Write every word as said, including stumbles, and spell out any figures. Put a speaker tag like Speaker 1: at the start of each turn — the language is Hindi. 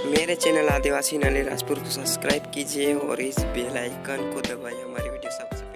Speaker 1: मेरे चैनल आदिवासी नाली राजपुर को सब्सक्राइब कीजिए और इस बेल आइकन को दबाइए हमारी वीडियो सबसे